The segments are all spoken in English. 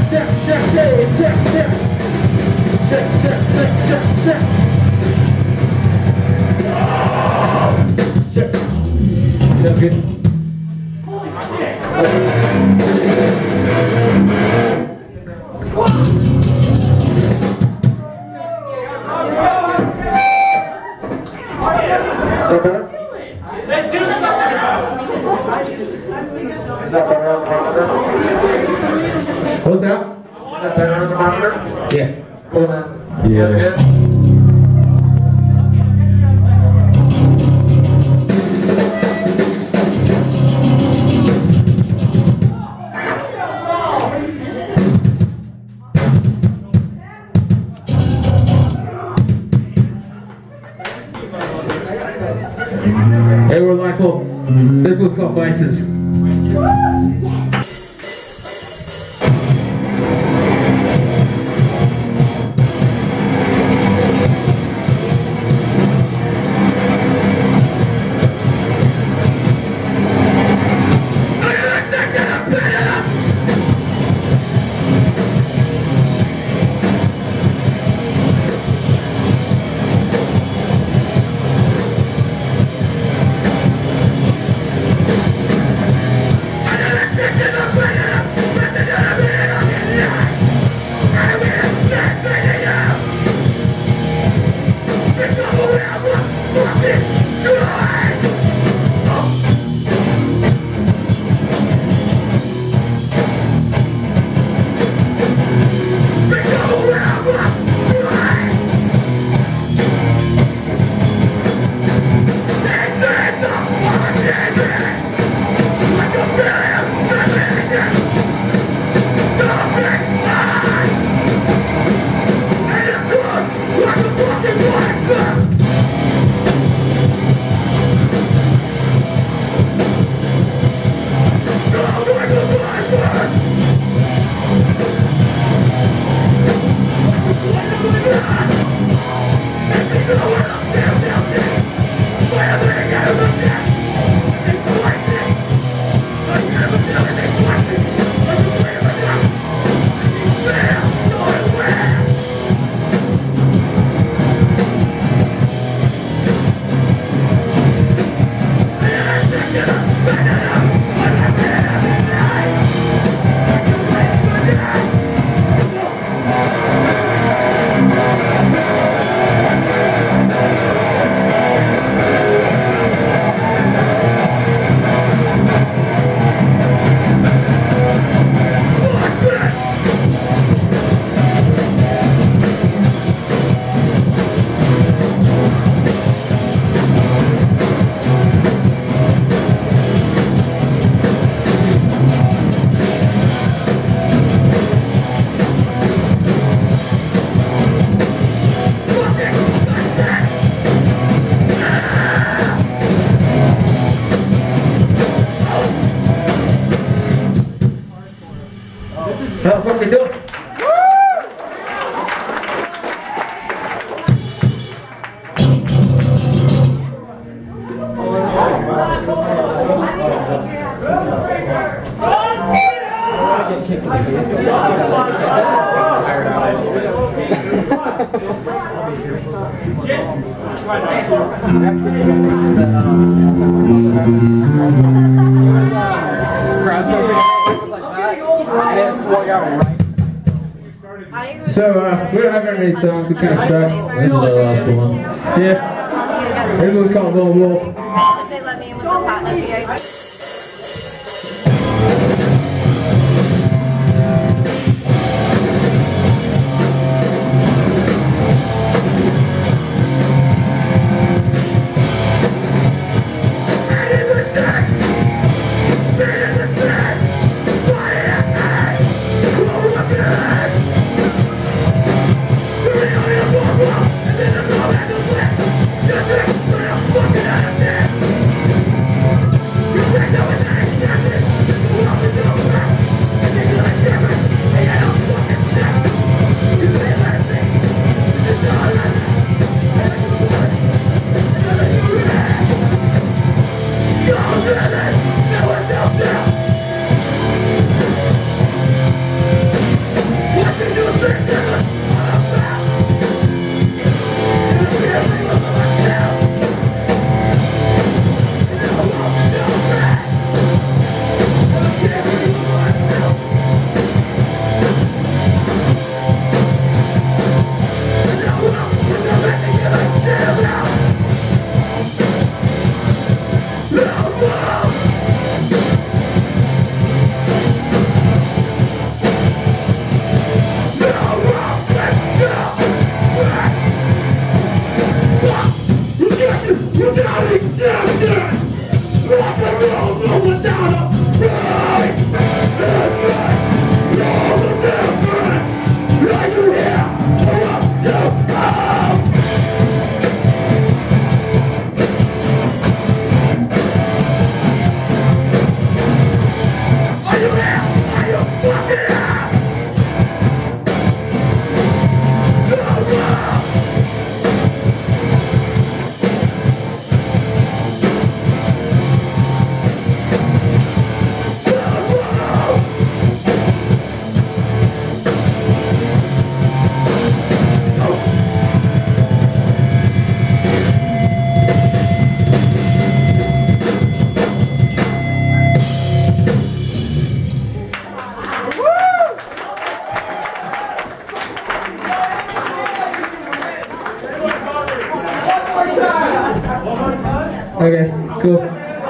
What's that? Is that better on the monitor? Yeah. Cool, man. Yeah. That's good? Hey, we're Lifehold. This one's called Vices. How the fuck we doing? So, we don't have very many songs, we kind of suck. This is our last one. Yeah. This one's called Little Wolf. They let me in with the platinum VIP. Fucking out of there! Okay, cool.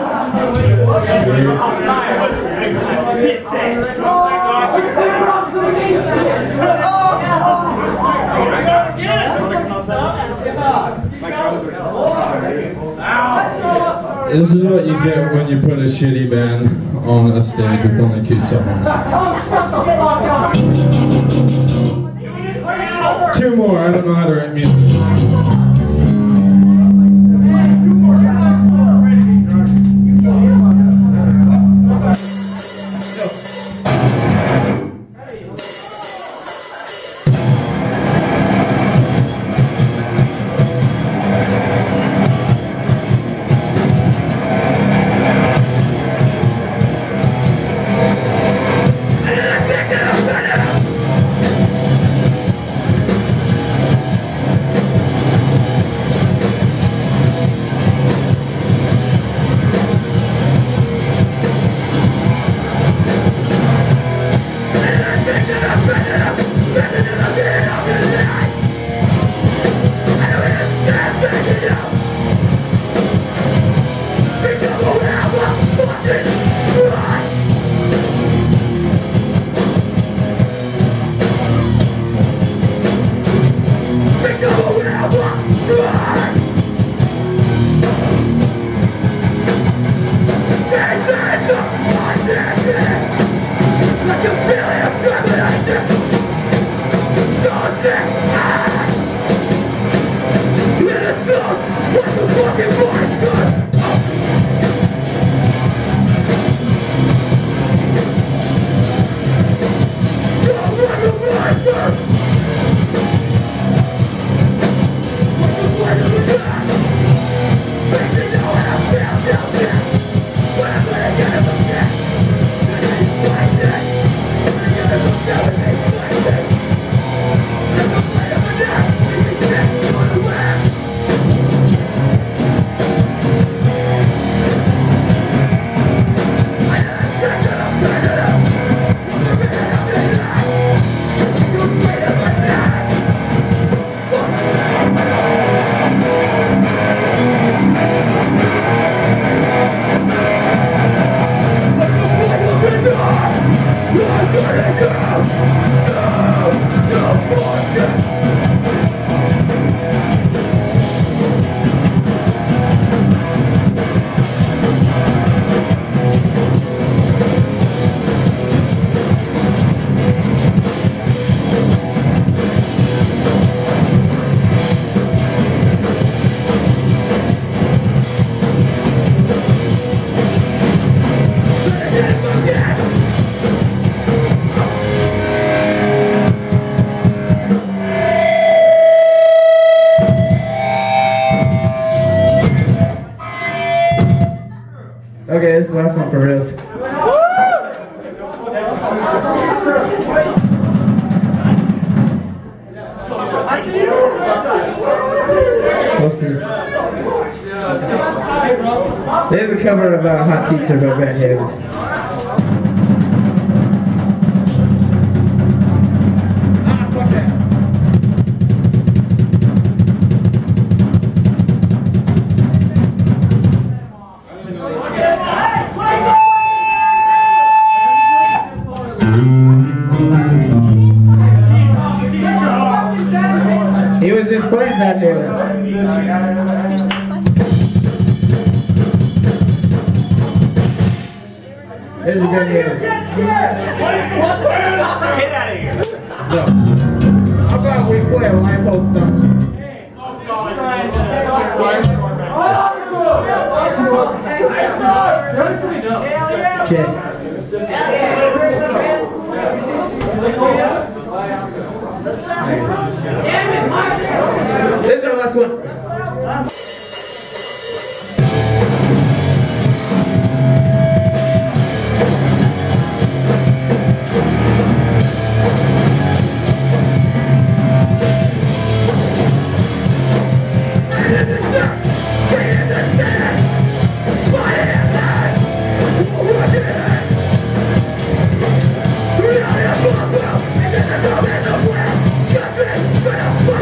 This is what you get when you put a shitty band on a stage with only 2 songs. 2 more, I don't know how to write music. Okay, this is the last one for reals. We'll see. There's a cover of Hot Teacher by Van Halen. He was just playing that here. There's a good here. Get out of here. No. How about we play a Lifehold song? Okay. This is our last one. We're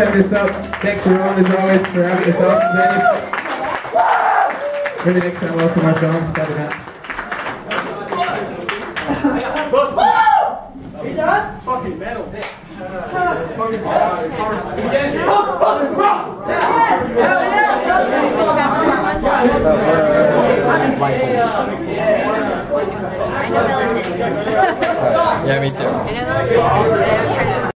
having us up. Thanks to Ron, as always, for having us awesome venue. Maybe next time we'll have some more songs, probably not. You done? Fucking metal. I know military. Yeah, me too. I know military. I know